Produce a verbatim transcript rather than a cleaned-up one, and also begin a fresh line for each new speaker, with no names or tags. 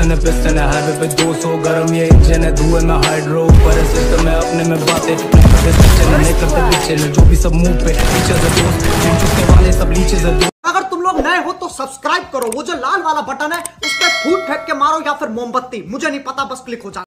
Piston है piston है highway पे दो सौ गरम ये इंजन है धुएं में हाइड्रो ऊपर है सिस्टम है अपने में बातें नहीं करते पीछे जो भी सब मुंह पे टीचर है दोस्त जिन चुके वाले सब लीचे है।
अगर तुम लोग नए हो तो सब्सक्राइब करो, वो जो लाल वाला बटन है उस पर फूट फेंक के मारो या फिर मोमबत्ती, मुझे नहीं पता, बस क्लिक हो जाए।